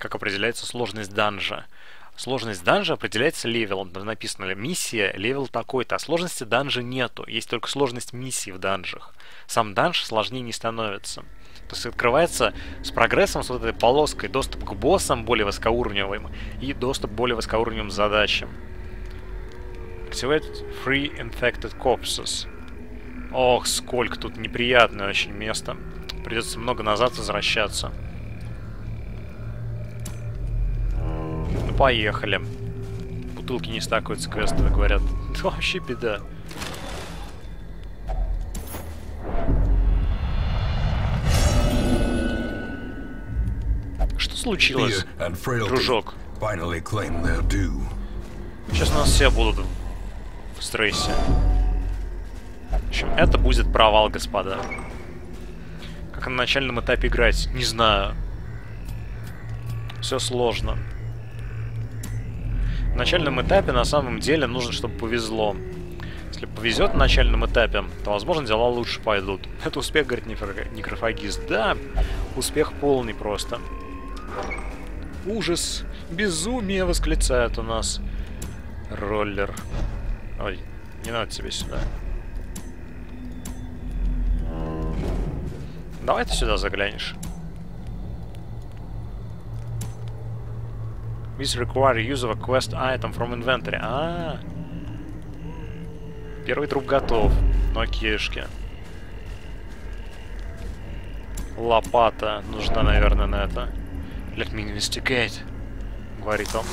как определяется сложность данжа. Сложность данжа определяется левелом. Написано миссия, левел такой-то. А сложности данжа нету. Есть только сложность миссий в данжах. Сам данж сложнее не становится. То есть открывается с прогрессом, с вот этой полоской, доступ к боссам более высокоуровневым и доступ к более высокоуровневым задачам. Activate Free Infected Corpses. Ох, сколько тут неприятное очень место. Придется много назад возвращаться. Ну, поехали. Бутылки не стакаются, квесты говорят. Это вообще беда. Что случилось, дружок? Сейчас у нас все будут в стрессе. В общем, это будет провал, господа. Как на начальном этапе играть? Не знаю. Все сложно. На начальном этапе на самом деле нужно, чтобы повезло. Если повезет на начальном этапе, то, возможно, дела лучше пойдут. Это успех, говорит некрофагист. Да, успех полный просто. Ужас, безумие, восклицает у нас роллер. Ой, не надо тебе сюда. Давай ты сюда заглянешь. This require use of a quest item from inventory. Первый труп готов. Но кишки. Лопата нужна, наверное, на это. Let me investigate, говорит он.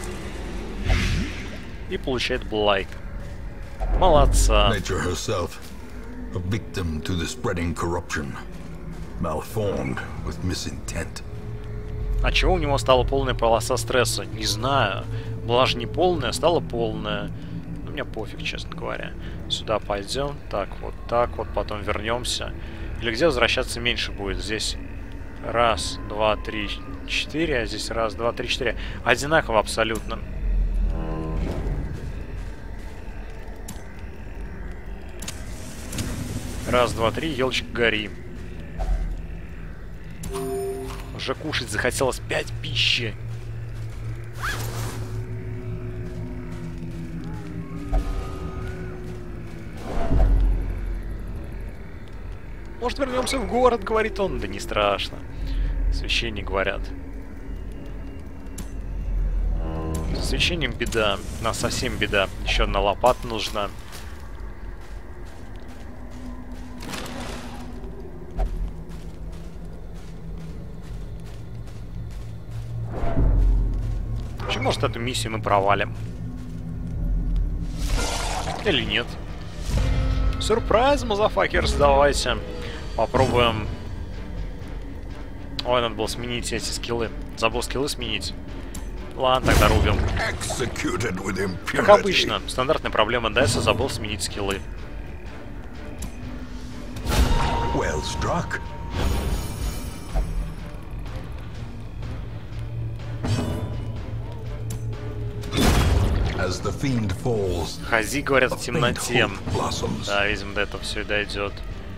И получает блайк. Молодца. Nature herself, a victim to the spreading corruption, malformed with misintent. А чего у него стала полная полоса стресса? Не знаю. Была же не полная, стала полная. Ну, мне пофиг, честно говоря. Сюда пойдем. Так, вот, потом вернемся. Или где возвращаться меньше будет? Здесь раз, два, три, четыре, а здесь раз, два, три, четыре. Одинаково абсолютно. Раз, два, три, елочка, гори. Уже кушать захотелось 5 пищи. Может, вернемся в город, говорит он. Да не страшно. Священник говорят. С освещением беда. У нас совсем беда. Еще одна лопата нужна. Может, эту миссию мы провалим. Или нет. Сюрприз, мазафакерс, давайте. Попробуем. Ой, надо было сменить эти скиллы. Забыл скиллы сменить. Ладно, тогда рубим. Как обычно, стандартная проблема DES, забыл сменить скиллы. Well struck. As the fiend falls, Хази, говорят, в темноте. Да, видимо, до этого все и дойдет.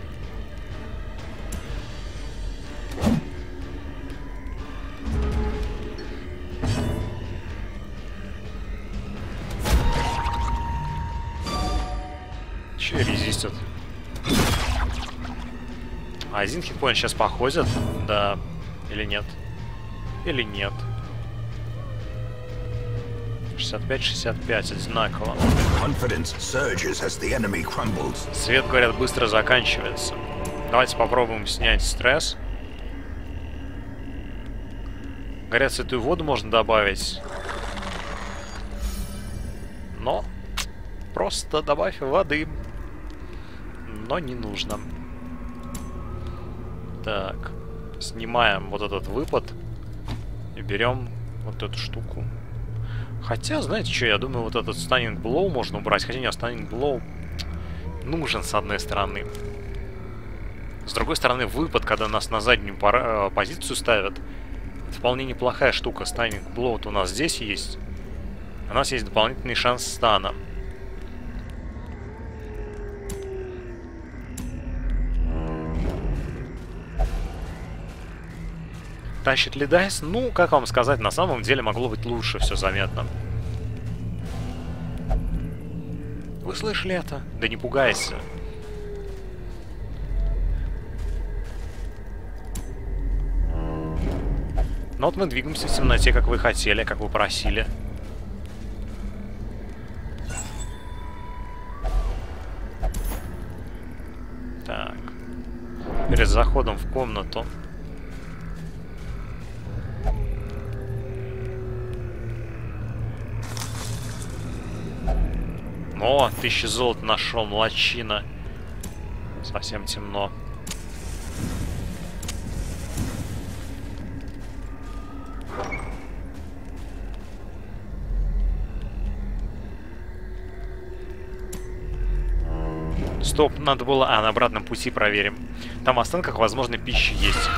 Че резистит? А один хитпоинт сейчас походит? Да. Или нет? Или нет? 65-65, одинаково. Свет, говорят, быстро заканчивается. Давайте попробуем снять стресс. Говорят, святую воду можно добавить. Но просто добавь воды. Но не нужно. Так. Снимаем вот этот выпад. И берем вот эту штуку. Хотя, знаете что, я думаю, вот этот Stunning Blow можно убрать. Хотя нет, Stunning Blow нужен с одной стороны. С другой стороны, выпад, когда нас на заднюю позицию ставят, это вполне неплохая штука. Stunning Blow вот у нас здесь есть. У нас есть дополнительный шанс стана. тащит Ледайс. Ну, как вам сказать, на самом деле могло быть лучше, все заметно. Вы слышали это? Да не пугайся. Ну вот мы двигаемся в темноте, как вы хотели, как вы просили. Так. Перед заходом в комнату. О, 1000 золота нашел, молодчина. Совсем темно. Стоп, надо было... А, на обратном пути проверим. Там в останках, возможно, пища есть.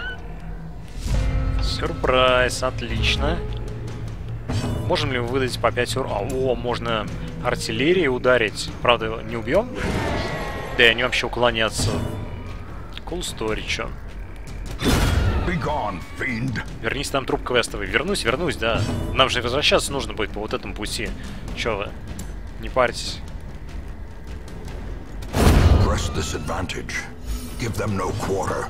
Сюрприз, отлично. Можем ли мы выдать по 5 урона? О, можно артиллерией ударить. Правда, не убьем? Да и они вообще уклонятся. Cool story, чё. Вернись, там труп квестовый. Вернусь, да. Нам же возвращаться нужно будет по вот этому пути. Чё вы? Не парьтесь. Press this advantage. Give them no quarter.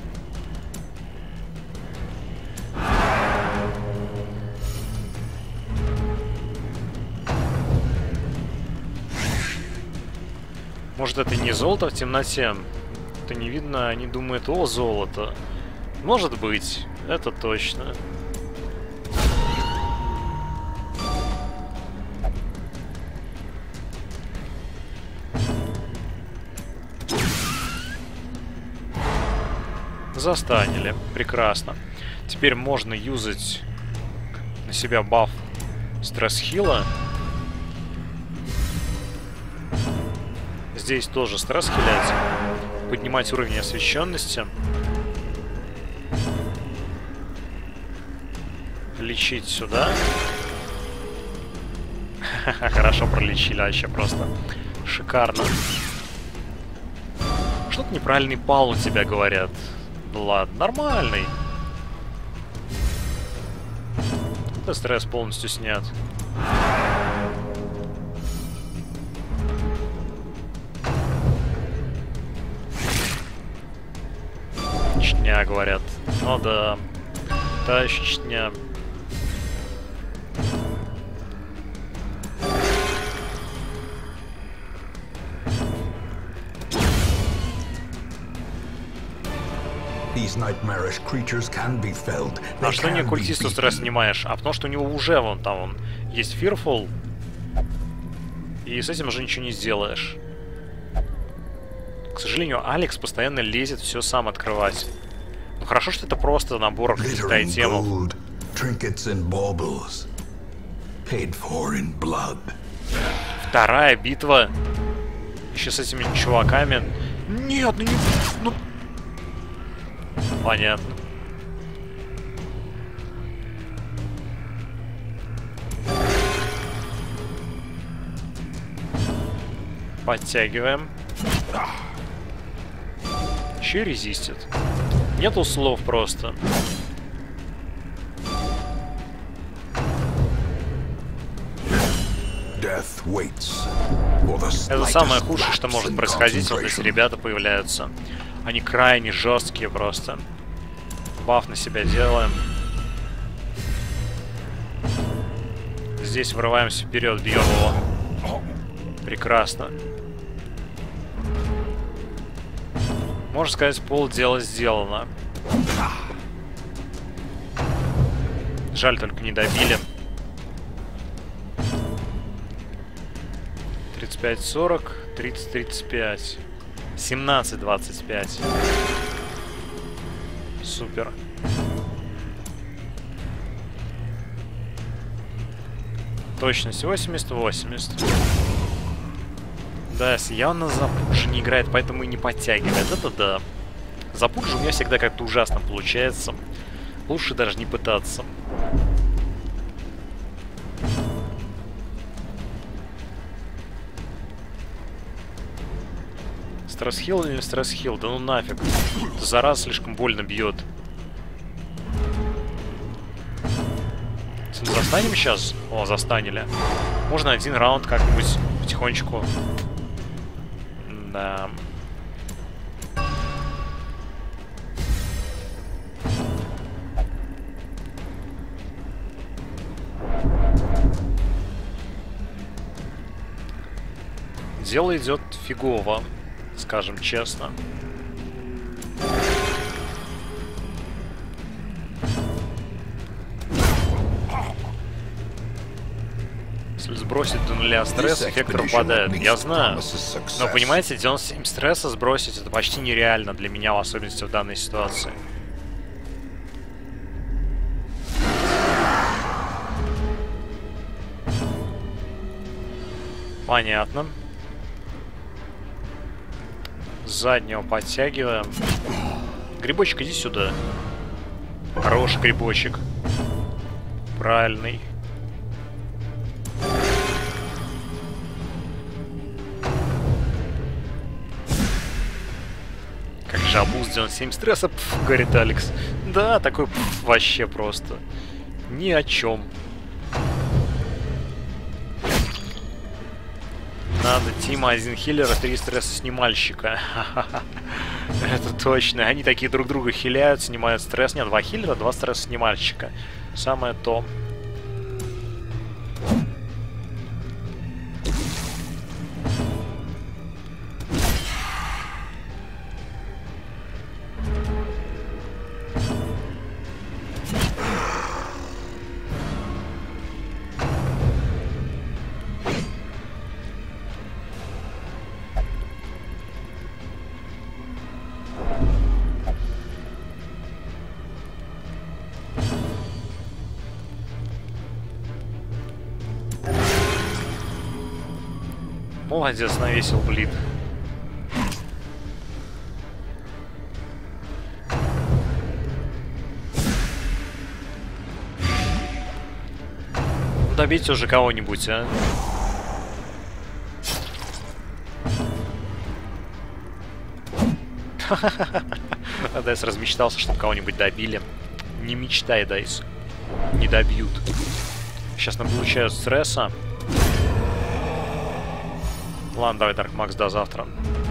Может, это не золото в темноте? Это не видно, они думают, о, золото. Может быть, это точно. Застанили. Прекрасно. Теперь можно юзать на себя баф стресс-хила. Здесь тоже стресс хилять. Поднимать уровень освещенности. Лечить сюда. Хорошо пролечили вообще просто. Шикарно. Что-то неправильный пал у тебя, говорят. Ну ладно, нормальный. Да, стресс полностью снят. Чтня, говорят. Ну да. Та чтня. А что не культисту стресс снимаешь? А потому что у него уже вон там он есть Fearful. И с этим уже ничего не сделаешь. К сожалению, Алекс постоянно лезет все сам открывать. Ну хорошо, что это просто набор каких-то айтемов. Вторая битва. Еще с этими чуваками. Нет, ну не... Ну... Понятно. Подтягиваем. Еще и резистит. Нету слов просто. Это самое худшее, что может происходить, вот если ребята появляются. Они крайне жесткие просто. Баф на себя делаем. Здесь врываемся вперед, бьем его. Прекрасно. Можно сказать, полдела сделано. Жаль, только не добили. 35-40, 30-35. 17-25. Супер. Точность 80-80. Да, явно Запуджи не играет, поэтому и не подтягивает. Это да. Запуджи у меня всегда как-то ужасно получается. Лучше даже не пытаться. Стресс-хилл или не стресс-хилл? Да ну нафиг. Это зараз слишком больно бьет. Застанем сейчас? О, застанили. Можно один раунд как-нибудь потихонечку. Да. Дело идет фигово, скажем честно. Если сбросить до нуля стресс, эффект пропадает. Я знаю. Но понимаете, 97 стресса сбросить это почти нереально для меня, в особенности в данной ситуации. Понятно. Заднего подтягиваем. Грибочек, иди сюда. Хороший грибочек. Правильный. Как же обуз 97 стресса, говорит Алекс. Да, такой вообще просто. Ни о чем. Надо Тима, 1 хиллера, 3 стресса-снимальщика. Это точно. Они такие друг друга хиляют, снимают стресс. Нет, 2 хиллера, 2 стресса-снимальщика. Самое то. Молодец, навесил блин. Добейте уже кого-нибудь, а? Дайс размечтался, чтобы кого-нибудь добили. Не мечтай, Дайс. Не добьют. Сейчас нам получают стресса. Ладно, давай, Дарк Макс, до завтра.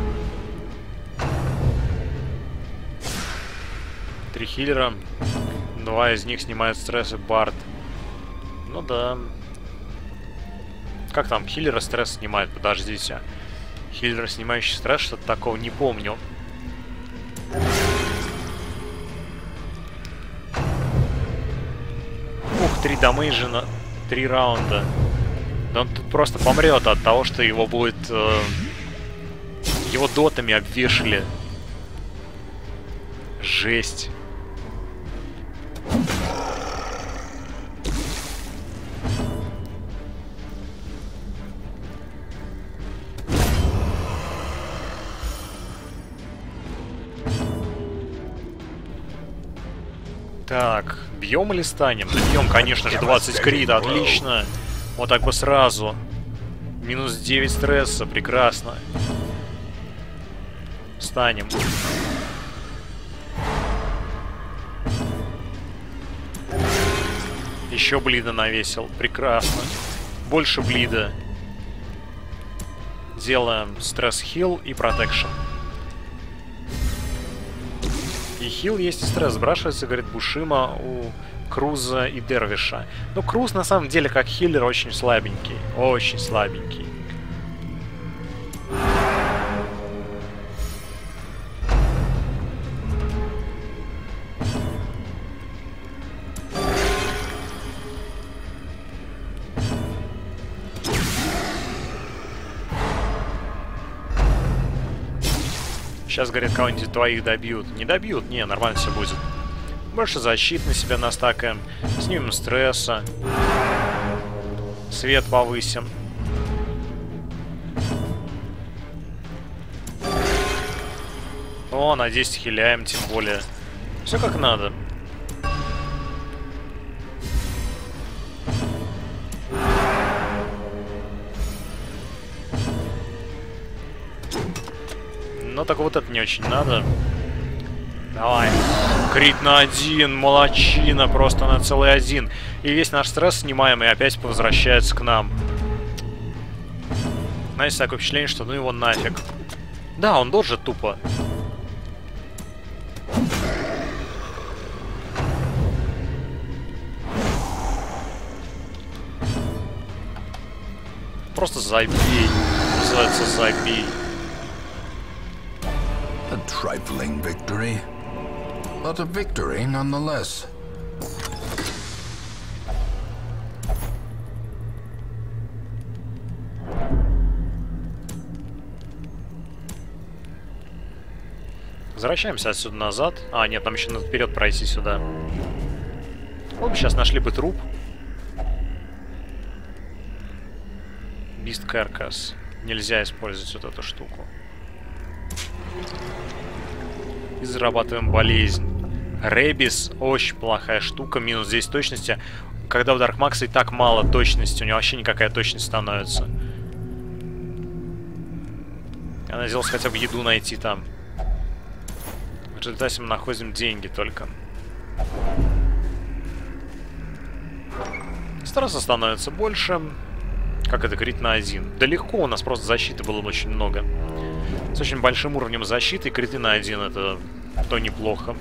3 хиллера. 2 из них снимают стресс и Барт. Ну да. Как там? Хиллера стресс снимает? Подождите. Хиллера, снимающий стресс, что-то такого не помню. Ух, 3 дамейджа на 3 раунда. Да он тут просто помрет от того, что его будет... его дотами обвешали. Жесть. Так, бьем или станем? Да бьем, конечно же, 20 крита, отлично. Вот так бы сразу. Минус 9 стресса, прекрасно. Станем. Еще блида навесил, прекрасно. Больше блида. Делаем стресс-хилл и протекшн. И хилл есть, и стресс сбрасывается, говорит Бушима, у Круза и Дервиша. Ну, Круз на самом деле как хиллер очень слабенький. Очень слабенький. Сейчас, говорят, кого-нибудь двоих добьют. Не добьют, не, нормально все будет. Больше защит на себя настакаем. Снимем стресса. Свет повысим. О, на 10 хиляем, тем более. Все как надо. Но так вот это не очень надо. Давай. Крит на 1, молодчина, просто на целый 1. И весь наш стресс снимаем и опять возвращается к нам. Знаете, такое впечатление, что ну его нафиг. Да, он доджит тупо. Просто забей. Называется забей. A trifling victory, but a victory nonetheless. Возвращаемся отсюда назад. А, нет, нам еще надо вперед пройти сюда. Вот бы сейчас нашли бы труп. Beast Carcass. Нельзя использовать вот эту штуку. И зарабатываем болезнь. Ребис очень плохая штука. Минус 10 точности. Когда у Dark Max и так мало точности. У него вообще никакая точность становится. Я надеялся хотя бы еду найти там. В результате мы находим деньги только. Стресса становится больше. Как это, крит на 1. Да легко, у нас просто защиты было очень много. С очень большим уровнем защиты, криты на 1 это то неплохо.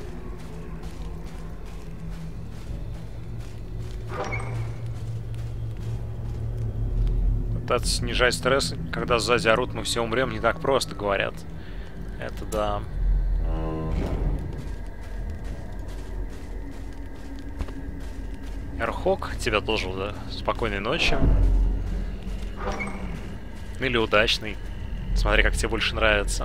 Пытаться снижать стресс, когда сзади орут, мы все умрем, не так просто, говорят. Это да. Эрхок, тебя тоже да. Спокойной ночи. Или удачный. Смотри, как тебе больше нравится.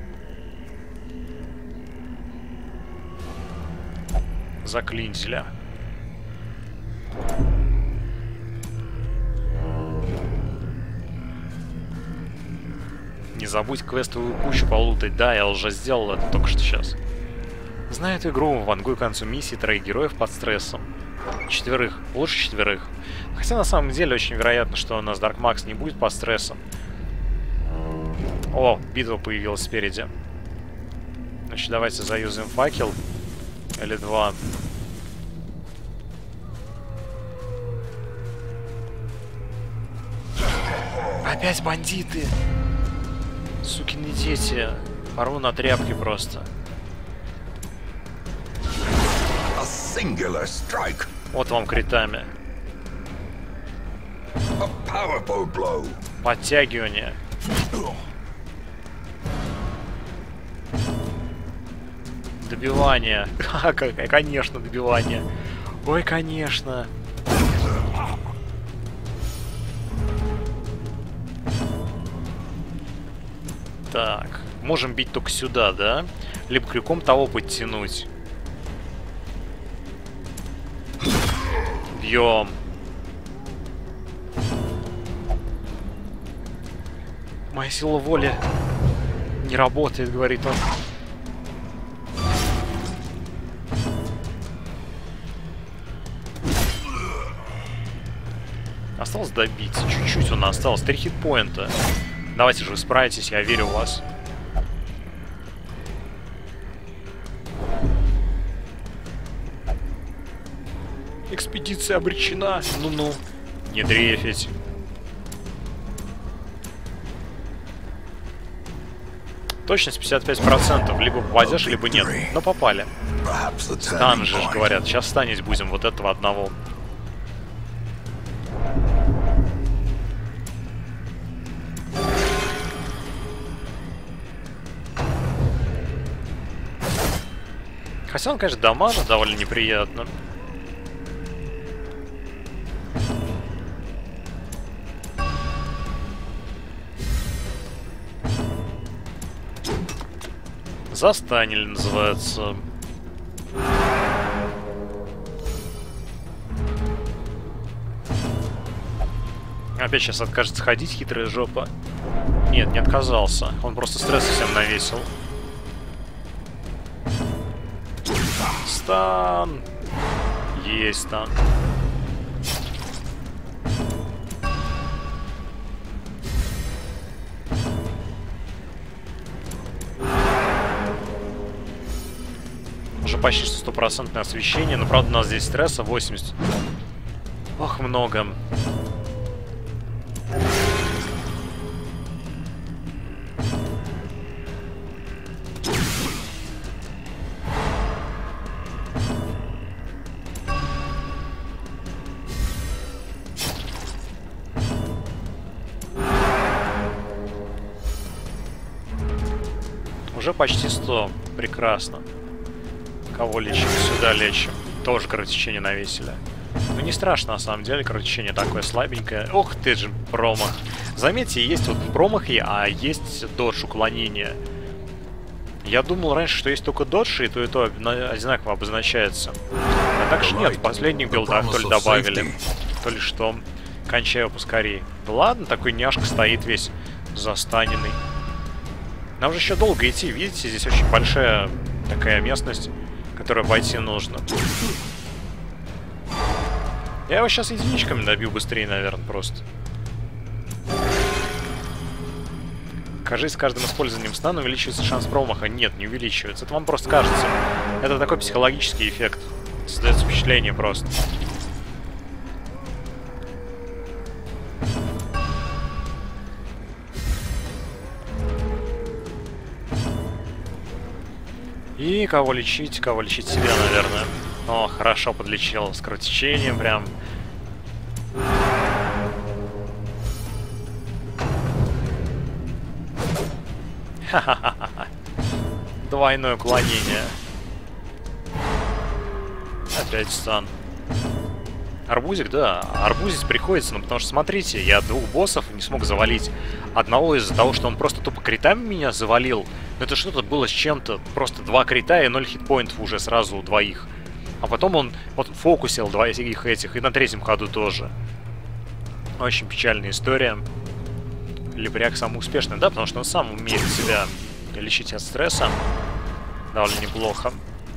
Заклинителя. Не забудь квестовую кучу полутать. Да, я уже сделал это только что сейчас. Знаю эту игру, вангую к концу миссии 3 героев под стрессом. 4. Лучше 4. Хотя на самом деле очень вероятно, что у нас Dark Max не будет по стрессам. О, битва появилась спереди. Значит, давайте заюзаем факел. Или 2. Опять бандиты! Сукины дети. Порву на тряпки просто. A singular strike. Вот вам критами. A powerful blow. Подтягивание. Добивание. Конечно, добивание. Ой, конечно. Так. Можем бить только сюда, да? Либо крюком того подтянуть. Бьем. Моя сила воли не работает, говорит он. Осталось добить. Чуть-чуть у нас осталось. 3 хитпоинта. Давайте же вы справитесь, я верю в вас. Экспедиция обречена. Ну-ну. Не дрейфить. Точность 55%. Либо попадешь, либо нет. Но попали. Стан же, говорят. Сейчас станить будем вот этого одного. Хотя он, конечно, дамажит довольно неприятно. Застанили, называется. Опять сейчас откажется ходить, хитрая жопа. Нет, не отказался. Он просто стресс всем навесил. Стан. Есть стан. почти 100% освещение, но правда у нас здесь стресса 80. Ох, много. Уже почти 100. Прекрасно. Кого лечим? Сюда лечим. Тоже кровотечение навесили. Ну не страшно на самом деле, кровотечение такое слабенькое. Ох ты же, промах. Заметьте, есть вот промахи, а есть додж, уклонение. Я думал раньше, что есть только додж, и то одинаково обозначается. А так же нет, в последних билдах то ли добавили, то ли что. Кончаю поскорее. Да ладно, такой няшка стоит весь застаненный. Нам же еще долго идти, видите, здесь очень большая такая местность, которую обойти нужно. Я его сейчас единичками добью быстрее, наверное, просто. Кажется, с каждым использованием стана увеличивается шанс промаха. Нет, не увеличивается. Это вам просто кажется. Это такой психологический эффект. Создается впечатление просто. И кого лечить себя, наверное. О, хорошо подлечил с кровотечением прям. Ха-ха-ха. Двойное уклонение. Опять стан. Арбузик, да. Арбузить приходится, ну потому что, смотрите, я 2 боссов не смог завалить. Одного из-за того, что он просто тупо критами меня завалил. Но это что-то было с чем-то. Просто 2 крита и 0 хитпоинтов уже сразу у двоих. А потом он вот фокусил 2 этих, и на 3-м ходу тоже. Очень печальная история. Лепряк самый успешный, да, потому что он сам умеет себя лечить от стресса. Довольно неплохо.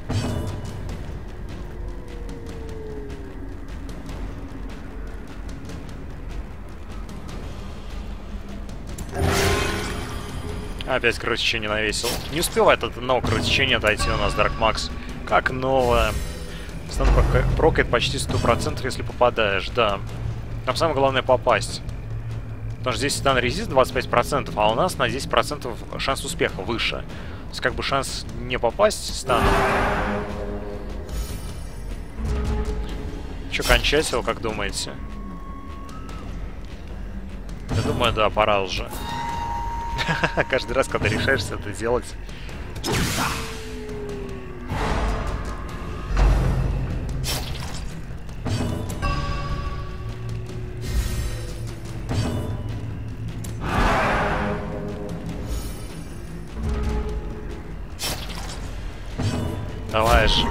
Опять кровотечение навесил. Не успевает от одного кровотечения отойти у нас Dark Max. Как новое. Стан прокает почти 100%, если попадаешь, да. Нам самое главное попасть. Потому что здесь стан резист 25%, а у нас на 10% шанс успеха выше. То есть как бы шанс не попасть станом. Че, кончать его, как думаете? Я думаю, да, пора уже. Каждый раз, когда решаешься это делать. Давай же.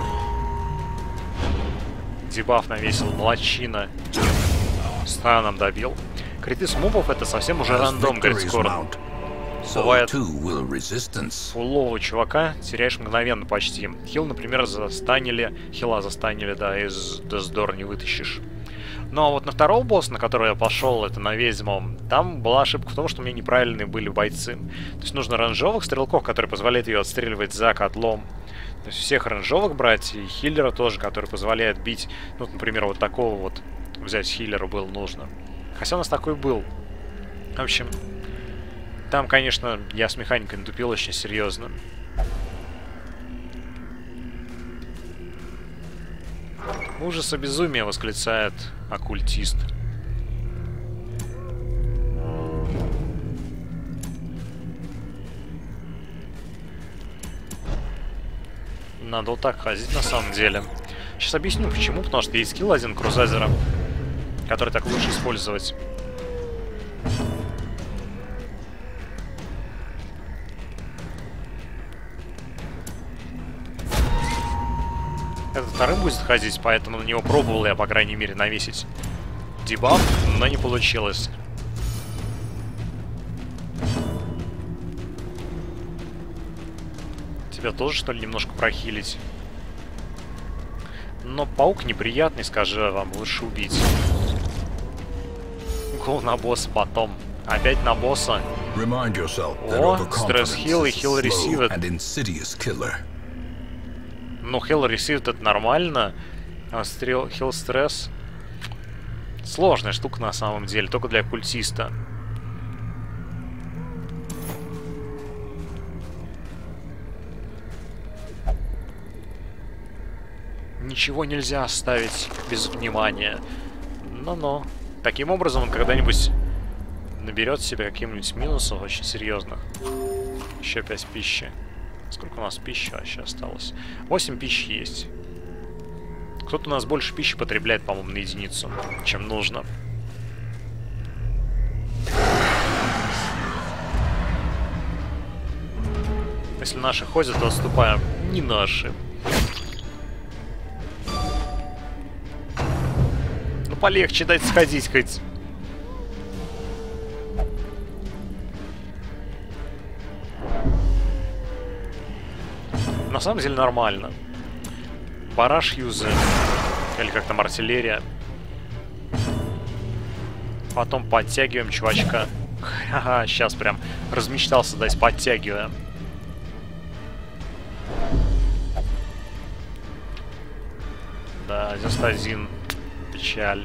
Дебаф навесил, молодчина. Станом добил. Криты с мобов это совсем уже рандом, говорит Скорн. Бывает фулового чувака теряешь мгновенно почти. Хил, например, застанили. Хила застанили, да, из Дездор не вытащишь. Ну а вот на второго босса, на который я пошел, это на ведьму, там была ошибка в том, что у меня неправильные были бойцы. То есть нужно ранжовых стрелков, которые позволяют ее отстреливать за котлом. То есть всех ранжовых брать, и хиллера тоже, который позволяет бить. Ну, например, вот такого вот взять хиллера было нужно. Хотя у нас такой был. В общем, там, конечно, я с механикой натупил очень серьезно. Ужас и безумие, восклицает оккультист. Надо вот так ходить на самом деле. Сейчас объясню почему, потому что есть скилл один крузайзера, который так лучше использовать. Этот вторым будет ходить, поэтому на него пробовал я, по крайней мере, навесить дебаф, но не получилось. Тебя тоже, что ли, немножко прохилить? Но паук неприятный, скажу вам, лучше убить. Гол на босса потом. Опять на босса. О, стресс-хилл и хилл ресивет. Ну, Heal Received это нормально. А Heal Stress... Сложная штука на самом деле, только для культиста. Ничего нельзя оставить без внимания. Но-но. Таким образом, он когда-нибудь наберет себе каких-нибудь минусов очень серьезных. Еще 5 пищи. Сколько у нас пищи вообще осталось? 8 пищи есть. Кто-то у нас больше пищи потребляет, по-моему, на единицу, чем нужно. Если наши ходят, то отступаем. Не наши. Ну, полегче дать сходить хоть. На самом деле нормально. Бараш юзы. Или как там, артиллерия. Потом подтягиваем чувачка. Ага, сейчас прям размечтался дать, подтягиваем. Да, 91. Печаль.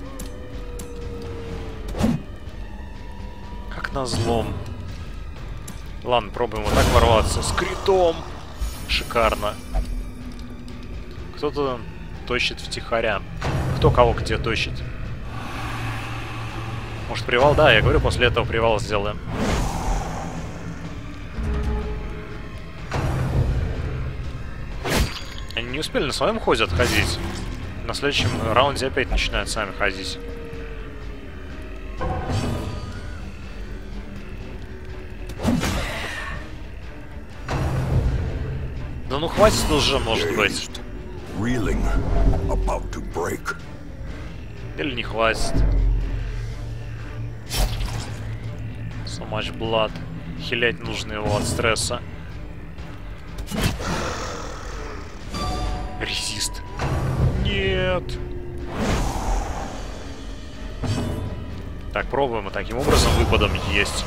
Как назло. Ладно, пробуем вот так ворваться. С критом. Шикарно. Кто-то тощит втихаря. Кто кого где тощит? Может, привал? Да, я говорю, после этого привал сделаем. Они не успели на своем ходе отходить. На следующем раунде опять начинают сами ходить. Да ну хватит уже, может быть. Или не хватит. So much blood. Хилять нужно его от стресса. Резист. Нет. Так, пробуем. И таким образом выпадом есть.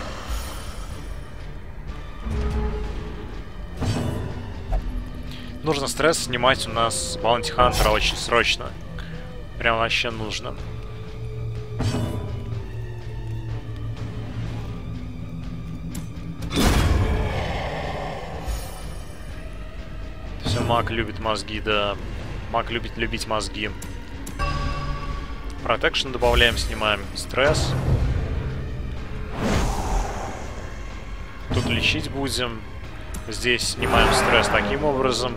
Нужно стресс снимать у нас Баунти Хантера очень срочно. Прям вообще нужно. Все, маг любит мозги, да. Маг любит любить мозги. Протекшн добавляем, снимаем стресс. Тут лечить будем. Здесь снимаем стресс таким образом.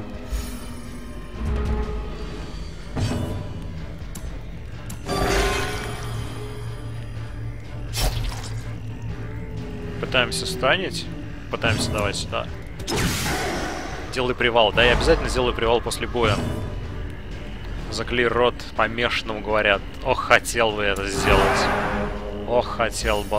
Пытаемся станить. Пытаемся давать сюда. Делай привал. Да, я обязательно сделаю привал после боя. Заклей рот помешанному, говорят. Ох, хотел бы это сделать. Ох, хотел бы.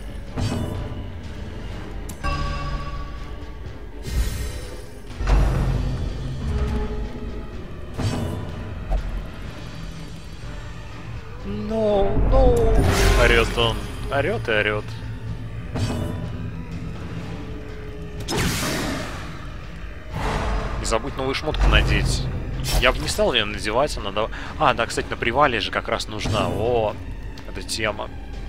No. Орет он. Орет и орет. Не забудь новую шмотку надеть. Я бы не стал ее надевать, она да. А, да, кстати, на привале же как раз нужна. О, это тема.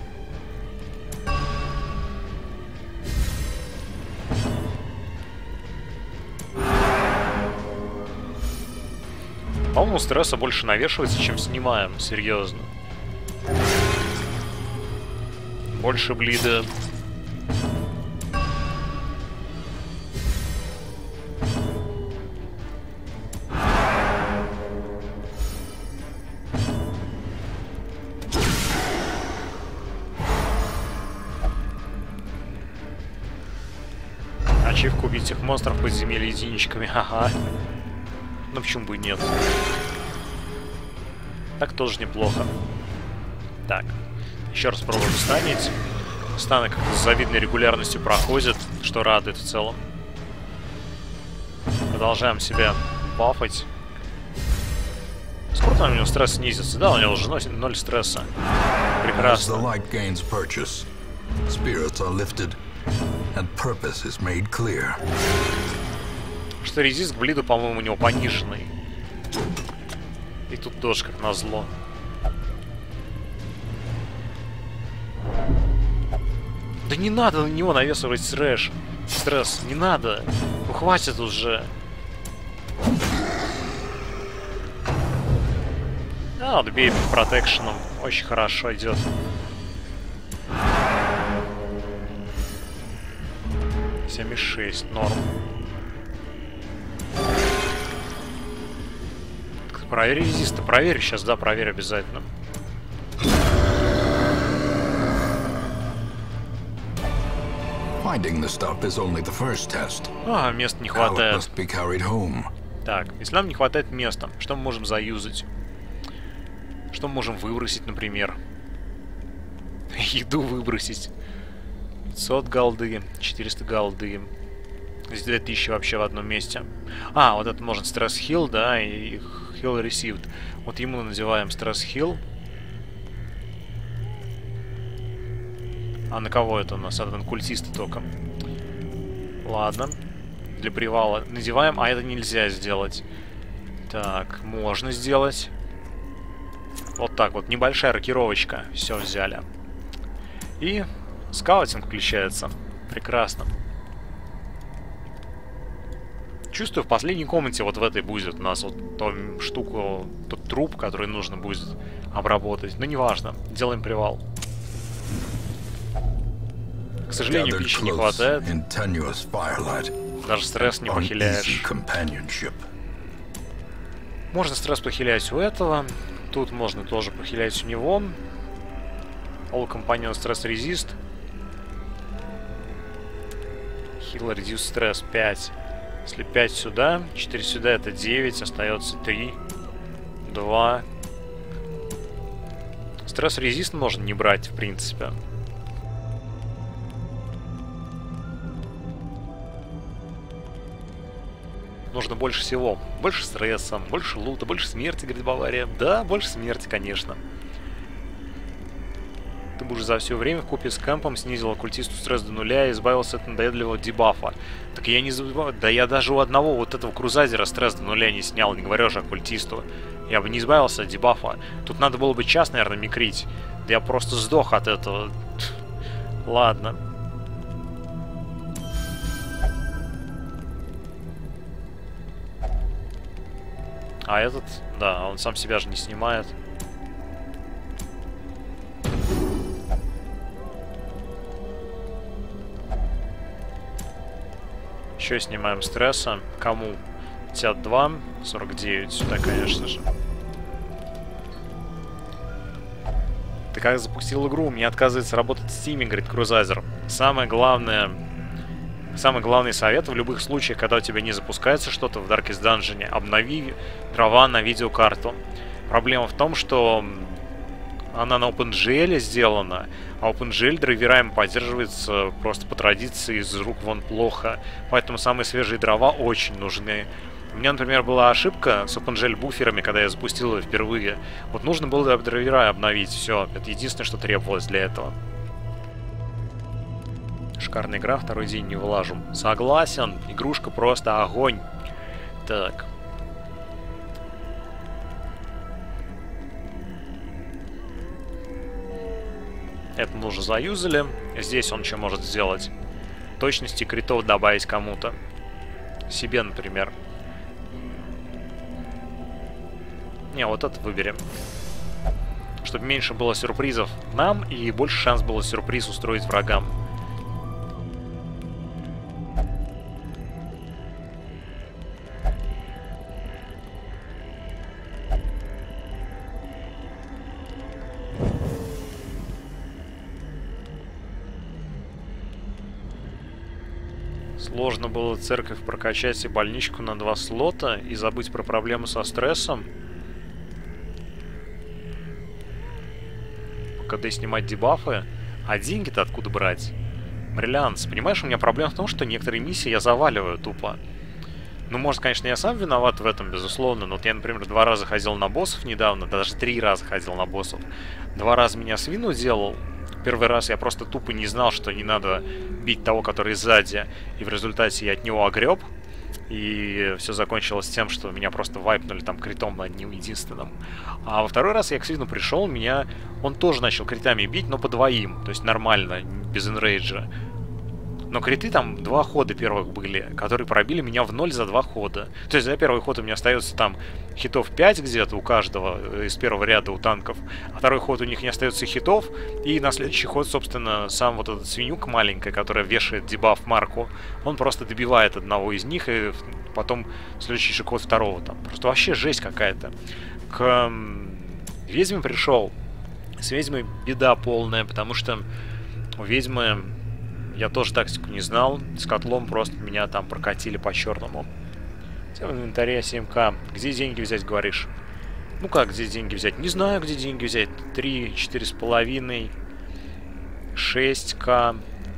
По-моему, стресса больше навешивается, чем снимаем, серьезно. Больше блида. Ачивка убить всех монстров подземелья единичками, ага. Ну почему бы и нет? Так тоже неплохо. Так, еще раз пробуем станить. Станы как-то с завидной регулярностью проходят, что радует в целом. Продолжаем себя бафать. Сколько там у него стресс снизится? Да, у него уже 0 стресса. Прекрасно. Что резист к блиду, по-моему, у него пониженный. И тут дождь, как назло. Да не надо на него навесывать стресс. Не надо. Ну хватит уже. А, вот бей протекшеном. Очень хорошо идет. Семь и 6, норм. Проверь резиста, проверь сейчас, да, проверь обязательно. А, места не хватает. Так, если нам не хватает места, что мы можем заюзать? Что мы можем выбросить, например? Еду выбросить. 500 голды, 400 голды. Здесь 2000 вообще в одном месте. А, вот это может стресс-хилл, да, и heal received. Вот ему надеваем стресс-хилл. А на кого это у нас? Это на культиста только. Ладно. Для привала надеваем, а это нельзя сделать. Так, можно сделать. Вот так вот, небольшая рокировочка. Все, взяли. И скаутинг включается. Прекрасно. Чувствую, в последней комнате вот в этой будет у нас вот ту штуку, тот труп, который нужно будет обработать. Но неважно, делаем привал. К сожалению, пищи не хватает. Даже стресс не похиляешь. Можно стресс похилять у этого. Тут можно тоже похилять у него. All Companion Stress Resist. Heal Reduce Stress 5. Если 5 сюда, 4 сюда, это 9. Остается 3. 2. Стресс Resist можно не брать, в принципе. Нужно больше всего. Больше стресса, больше лута, больше смерти, говорит Бавария. Да, больше смерти, конечно. Ты будешь за все время вкупе с кэмпом снизил оккультисту стресс до нуля и избавился от надоедливого дебафа. Так я не забываю. Да я даже у одного вот этого крузайзера стресс до нуля не снял, не говоря же оккультисту. Я бы не избавился от дебафа. Тут надо было бы час, наверное, микрить. Да я просто сдох от этого. Ладно. А этот, да, он сам себя же не снимает. Еще снимаем стресса. Кому? 52, 49. Сюда, конечно же. Ты как запустил игру? Мне отказывается работать в Steam, говорит Крузайзер. Самый главный совет в любых случаях, когда у тебя не запускается что-то в Darkest Dungeon, обнови дрова на видеокарту. Проблема в том, что она на OpenGL сделана, а OpenGL драйверами поддерживается просто по традиции из рук вон плохо. Поэтому самые свежие дрова очень нужны. У меня, например, была ошибка с OpenGL буферами, когда я запустил ее впервые. Вот нужно было драйвера обновить. Все, это единственное, что требовалось для этого. Шикарная игра, второй день не вылажу. Согласен, игрушка просто огонь. Так. Это мы уже заюзали. Здесь он что может сделать? Точности критов добавить кому-то. Себе, например. Не, вот это выберем. Чтобы меньше было сюрпризов нам и больше шанс было сюрприз устроить врагам. Сложно было церковь прокачать и больничку на 2 слота и забыть про проблемы со стрессом. Когда снимать дебафы. А деньги-то откуда брать? Бриллианс, понимаешь, у меня проблема в том, что некоторые миссии я заваливаю тупо. Ну, может, конечно, я сам виноват в этом, безусловно. Но вот я, например, 2 раза ходил на боссов недавно, даже 3 раза ходил на боссов. 2 раза меня свину делал. Первый раз я просто тупо не знал, что не надо бить того, который сзади, и в результате я от него огреб. И все закончилось тем, что меня просто вайпнули там критом одним единственным. А во второй раз я к Свину пришел, он тоже начал критами бить, но по двоим. То есть нормально, без инрейджа. Но криты там 2 хода первых были, которые пробили меня в 0 за 2 хода. То есть за первый ход у меня остается там хитов 5 где-то у каждого из первого ряда у танков. А второй ход у них не остается хитов. И на следующий ход, собственно, сам вот этот свинюк маленькая, которая вешает дебаф Марку, он просто добивает одного из них, и потом следующий же ход второго там. Просто вообще жесть какая-то. К ведьме пришел. С ведьмой беда полная, потому что у ведьмы... Я тоже тактику не знал. С котлом просто меня там прокатили по-черному. В инвентаре 7к. Где деньги взять, говоришь? Ну как, где деньги взять? Не знаю, где деньги взять. 3, 4,5, 6к,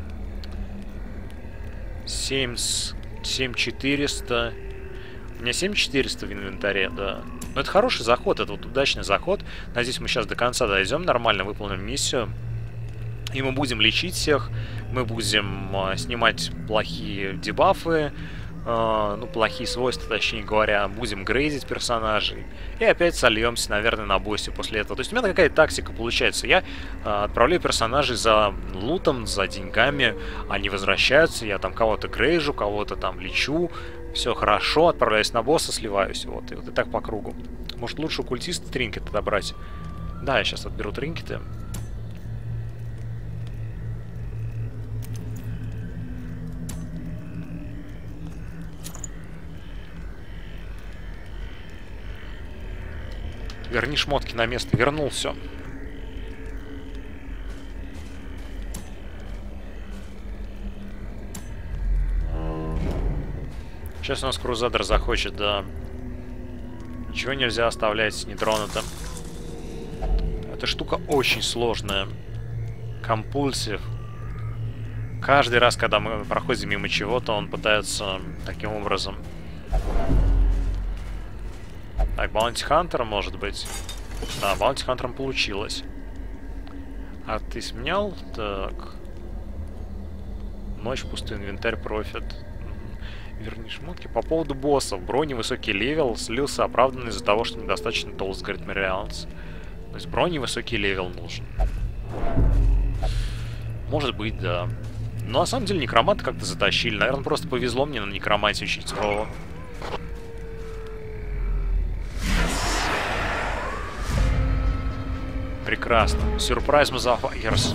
7400. У меня 7400 в инвентаре, да. Но это хороший заход, это вот удачный заход. Надеюсь, мы сейчас до конца дойдем, нормально выполним миссию. И мы будем лечить всех, мы будем снимать плохие дебафы, ну, плохие свойства, точнее говоря, будем грейдить персонажей. И опять сольемся, наверное, на боссе после этого. То есть у меня какая-то тактика получается. Я отправляю персонажей за лутом, за деньгами, они возвращаются, я там кого-то грейжу, кого-то там лечу. Все хорошо, отправляюсь на босса, сливаюсь. Вот, и вот и так по кругу. Может, лучше у культиста тринкеты добрать? Да, я сейчас отберу тринкеты. Верни шмотки на место. Вернул все. Сейчас у нас крузадер захочет, да. Ничего нельзя оставлять нетронутым. Эта штука очень сложная. Компульсив. Каждый раз, когда мы проходим мимо чего-то, он пытается таким образом... Так, Баунти Хантер, может быть. Да, Баунти Хантером получилось. А ты сменял? Так. Ночь, пустой инвентарь, профит. Верни шмотки. По поводу боссов. Брони, высокий левел, слился оправданно из-за того, что недостаточно толст, говорит Мэриаланс. То есть брони, высокий левел нужен. Может быть, да. Но на самом деле некроманта как-то затащили. Наверное, просто повезло мне на некроманте учить сурово. Прекрасно. Сюрприз, мазафакерс.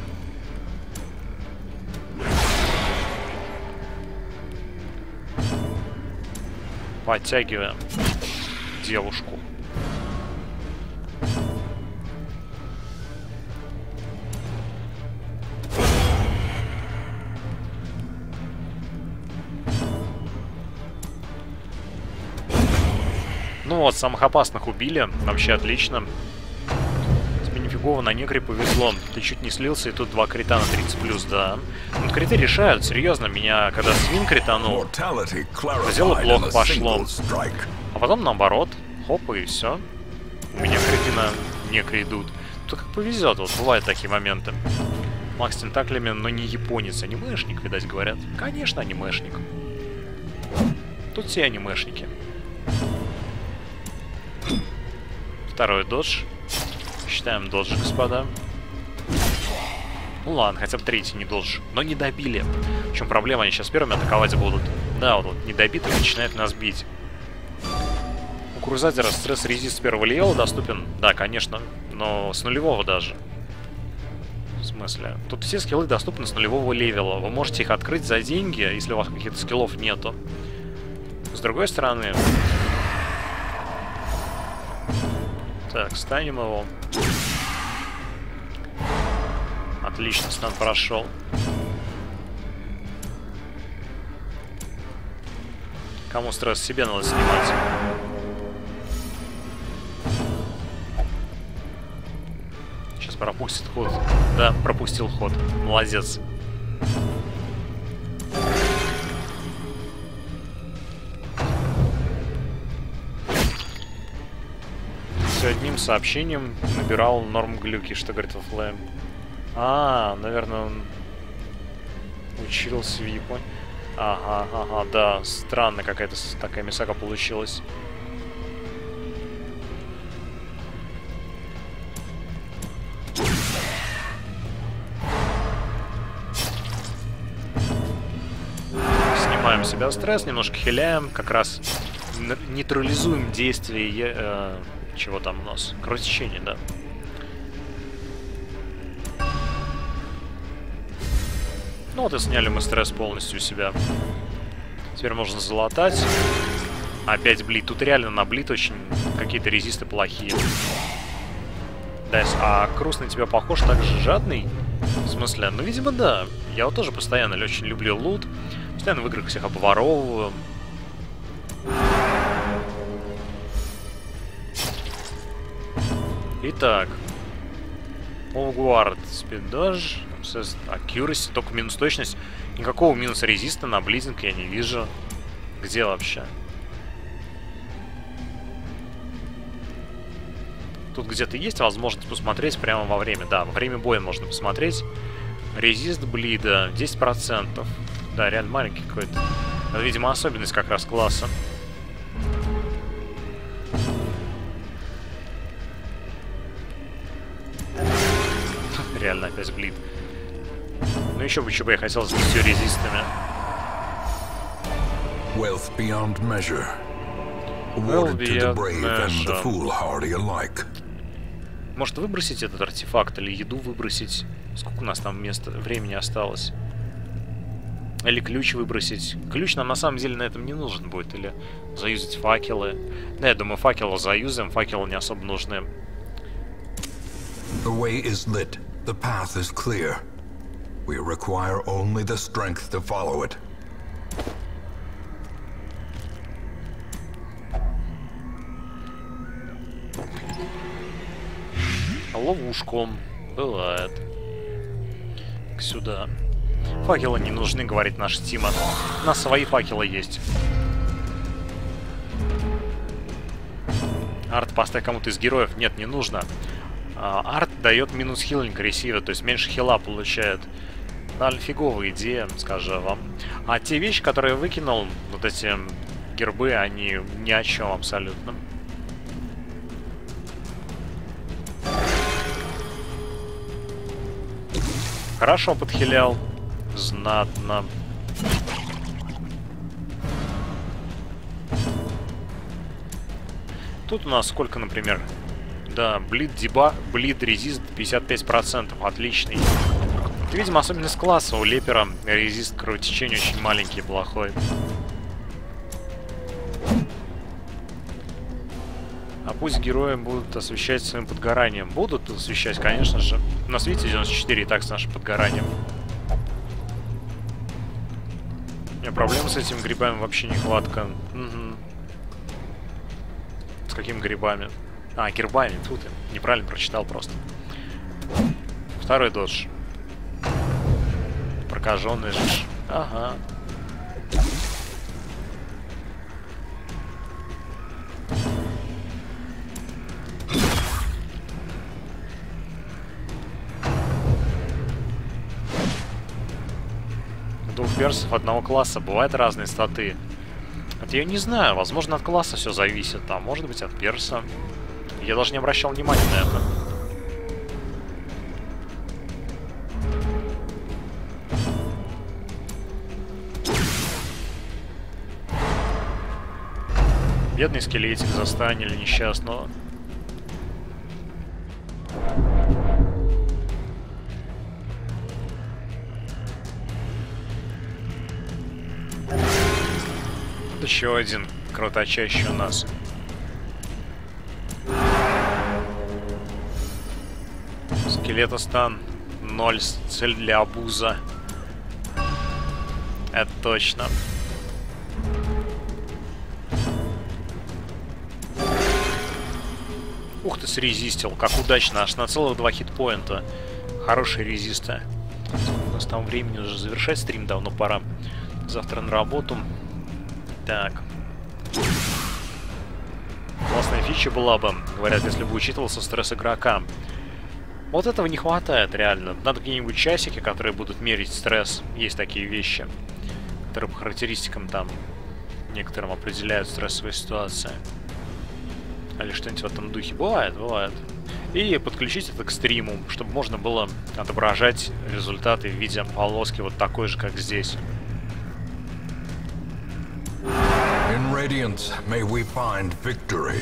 Подтягиваем девушку. Ну вот, самых опасных убили. Вообще отлично. Нифигово, на негре повезло. Ты чуть не слился, и тут 2 крита на 30+, да. Ну, криты решают, серьезно. Меня, когда свин кританул, дело плохо пошло. А потом наоборот. Хоп, и все. У меня криты на негре идут. Тут как повезет, вот бывают такие моменты. Макс с тентаклями, но не японец. Анимешник, видать, говорят. Конечно, анимешник. Тут все анимешники. Второй додж. Считаем додж, господа. Ну ладно, хотя бы третий не додж. Но не добили. В чем проблема? Они сейчас первыми атаковать будут. Да, вот недобитый начинает нас бить. У крузадера стресс-резист с первого левела доступен. Да, конечно, но с нулевого даже. В смысле? Тут все скиллы доступны с нулевого левела. Вы можете их открыть за деньги, если у вас каких-то скиллов нету. С другой стороны... Так, станем его. Отлично, стан прошел. Кому стресс? Себе надо снимать. Сейчас пропустит ход. Да, пропустил ход. Молодец. Одним сообщением набирал норм глюки, что говорит во Flame. А, наверное, он учился в Японии. Ага, ага, да, странно какая-то такая мисака получилась. Снимаем с себя стресс, немножко хиляем, как раз нейтрализуем действие, чего там у нас, кровотечение, да. Ну вот и сняли мы стресс полностью у себя. Теперь можно залатать. Опять блит. Тут реально на блит очень какие-то резисты плохие. Дайс, а Крус на тебя похож так же жадный? В смысле? Ну, видимо, да. Я вот тоже постоянно очень люблю лут. Постоянно в играх всех обворовываю. Итак. Allguard, Speed Dodge, Accuracy, только минус точность. Никакого минус резиста на близинг я не вижу. Где вообще? Тут где-то есть возможность посмотреть прямо во время. Да, во время боя можно посмотреть. Резист блида 10%. Да, реально маленький какой-то. Это, видимо, особенность как раз класса. Реально опять блид. Ну еще бы, я хотел с 10 резистами. Wealth beyond measure. Awarded to the brave and the foolhardy alike. Может выбросить этот артефакт или еду выбросить? Сколько у нас там времени осталось? Или ключ выбросить? Ключ нам на самом деле на этом не нужен будет. Или заюзать факелы. Да, я думаю, факелы заюзаем. Факелы не особо нужны. The way is lit. The path is clear. We require only the strength to follow it. Ловушку. Бывает. Сюда. Факелы не нужны, говорит наш Тима. У нас свои факелы есть. Арт поставь кому-то из героев. Нет, не нужно. Арт дает минус хилинг ресивер, то есть меньше хила получает. Довольно фиговая идея, скажу вам. А те вещи, которые я выкинул, вот эти гербы, они ни о чем абсолютно. Хорошо подхилял. Знатно. Тут у нас сколько, например? Да, блид деба, блид резист 55%. Отличный. Это, видимо, особенность класса. У лепера резист кровотечения очень маленький, плохой. А пусть герои будут освещать своим подгоранием. Будут освещать, конечно же. У нас, видите, 94 и так с нашим подгоранием. У меня проблем с этими грибами вообще нехватка. Угу. С какими грибами? А, гербами. Тут я неправильно прочитал просто. Второй додж. Прокаженный же. Ага. Двух персов одного класса бывают разные статы. Вот я не знаю, возможно, от класса все зависит, а может быть от перса. Я даже не обращал внимания на это. Бедный скелетик застанили несчастного. Вот еще один кровоточащий у нас. Скелетостан 0, цель для обуза. Это точно. Ух ты, срезистил. Как удачно. Аж на целых 2 хитпоинта. Хорошие резисты. У нас там времени уже завершать стрим давно пора. Завтра на работу. Так. Классная фича была бы, говорят, если бы учитывался стресс игрока. Вот этого не хватает, реально. Надо какие-нибудь часики, которые будут мерить стресс. Есть такие вещи. которые по характеристикам там некоторым определяют стрессовые ситуации. Или что-нибудь в этом духе. Бывает, бывает. И подключить это к стриму, чтобы можно было отображать результаты в виде полоски вот такой же, как здесь. In Radiance, may we find victory.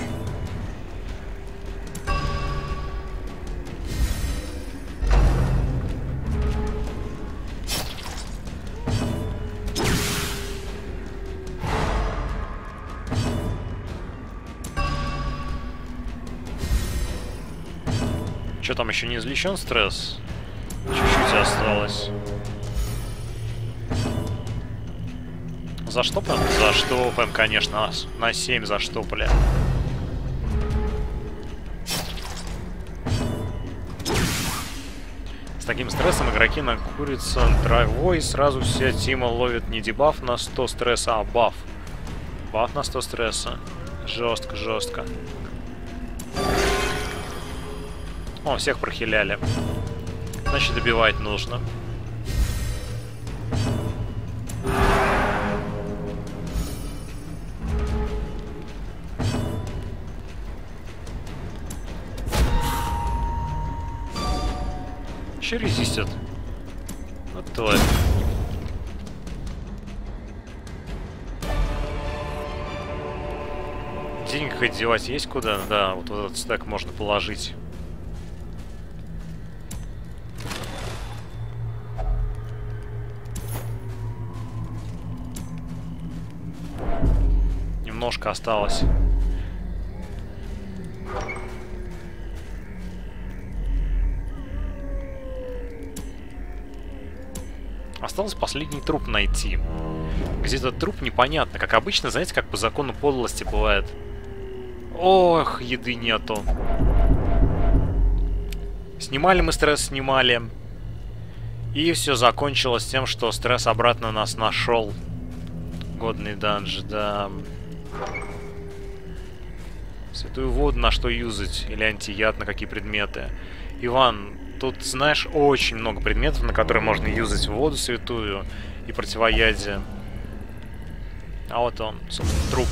Что там, еще не излечен стресс? Чуть-чуть осталось. Заштопаем? Заштопаем, конечно. На 7 заштопали. С таким стрессом игроки накурятся травой, и сразу вся тима ловит не дебаф на 100 стресса, а баф. Баф на 100 стресса. Жестко, жестко. О, всех прохиляли. Значит, добивать нужно. Еще резистят. Вот тварь. Денег хоть девать есть куда? Да, вот этот стек можно положить. Немножко осталось. Осталось последний труп найти. Где этот труп, непонятно. Как обычно, знаете, как по закону подлости бывает. Ох, еды нету. Снимали мы стресс, снимали. И все закончилось тем, что стресс обратно нас нашел. Годный данж, да. Святую воду на что юзать? Или антияд на какие предметы? Иван, тут, знаешь, очень много предметов, на которые можно юзать воду святую и противоядие. А вот он, собственно, труп.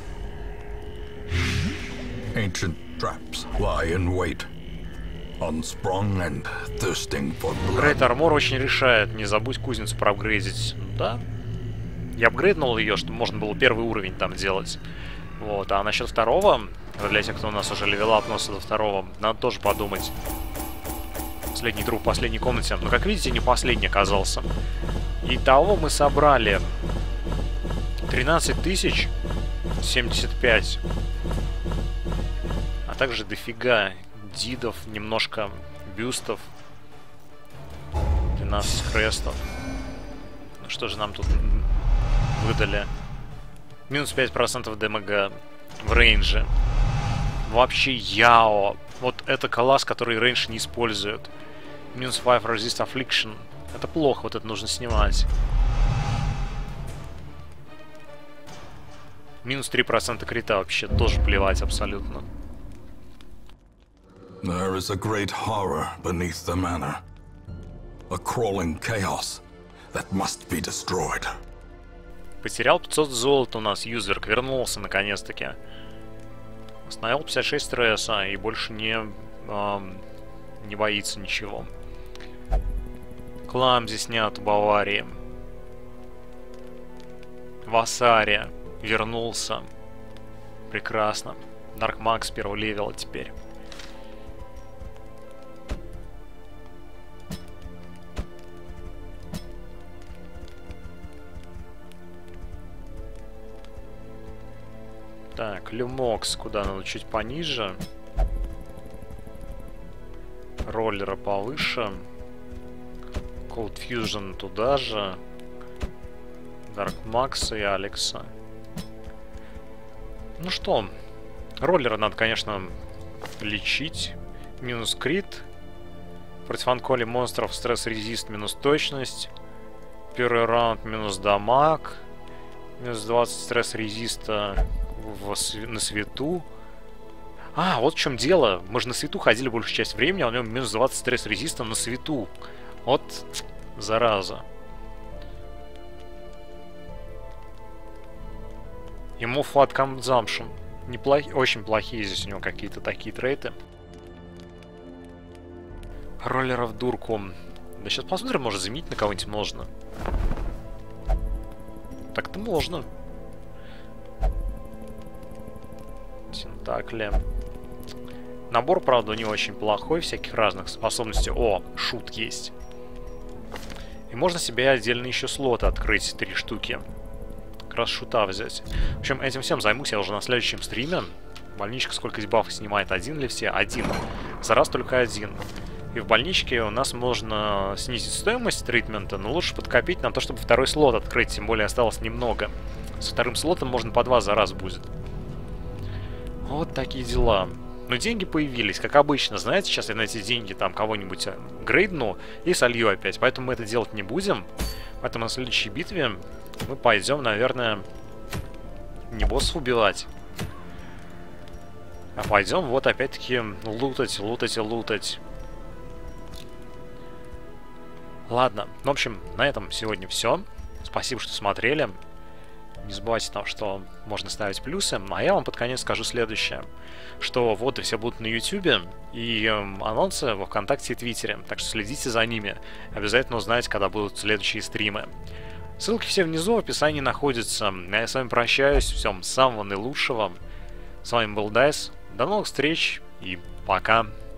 Ancient traps lie in wait, unsprung and thirsting for blood. Great Armor очень решает. Не забудь кузницу проапгрейдить. Да. Я апгрейднул ее, чтобы можно было первый уровень там делать. Вот. А насчет второго, для тех, кто у нас уже левелапнулся до второго, надо тоже подумать. Последний труп в последней комнате. Но, как видите, не последний оказался. Итого мы собрали 13 075. А также дофига дидов, немножко бюстов. 12 крестов. Ну что же нам тут выдали? Минус 5% ДМГ в рейнже. Вообще яо. Вот это класс, который рейндж не использует. Минус 5 Resist Affliction. Это плохо, вот это нужно снимать. Минус 3% крита вообще тоже плевать абсолютно. There is a great horror beneath the manor. A crawling chaos that must be destroyed. Потерял 500 золота у нас юзер, вернулся наконец-таки. Остановил 56 стресса и больше не боится ничего. Кламзи снят в Баварии. Васария вернулся. Прекрасно. Даркмакс первого левела теперь. Так, Люмокс, куда надо? Чуть пониже. Роллера повыше. Cold Fusion туда же. Dark Max и Алекса. Ну что, роллера надо, конечно, лечить. Минус крит. Против анколи монстров стресс-резист минус точность. Первый раунд минус дамаг. Минус 20 стресс-резиста на свету. А, вот в чем дело. Мы же на свету ходили большую часть времени, а у него минус 20 стресс-резиста на свету. Вот зараза. Ему Flat Consumption. Очень плохие здесь у него какие-то такие трейты. Роллеров дурку. Да сейчас посмотрим, может заменить на кого-нибудь можно. Так-то можно. Тентакли. Набор, правда, у него очень плохой, всяких разных способностей. О, шут есть. И можно себе отдельно еще слоты открыть, 3 штуки. Как раз шута взять. В общем, этим всем займусь я уже на следующем стриме. Больничка сколько дебафов снимает? 1 или все? 1. За раз только 1. И в больничке у нас можно снизить стоимость тритмента, но лучше подкопить на то, чтобы второй слот открыть. Тем более осталось немного. Со вторым слотом можно по 2 за раз будет. Вот такие дела. Но деньги появились, как обычно. Знаете, сейчас я на эти деньги там кого-нибудь грейдну и солью опять. Поэтому мы это делать не будем. Поэтому на следующей битве мы пойдем, наверное, не боссов убивать. А пойдем вот опять-таки лутать. Ладно, в общем, на этом сегодня все. Спасибо, что смотрели. Не забывайте там, что можно ставить плюсы. А я вам под конец скажу следующее. Что вот и все будут на YouTube и анонсы во ВКонтакте и Твиттере. Так что следите за ними. Обязательно узнаете, когда будут следующие стримы. Ссылки все внизу в описании находятся. Я с вами прощаюсь. Всем самого наилучшего. С вами был Дайс. До новых встреч и пока.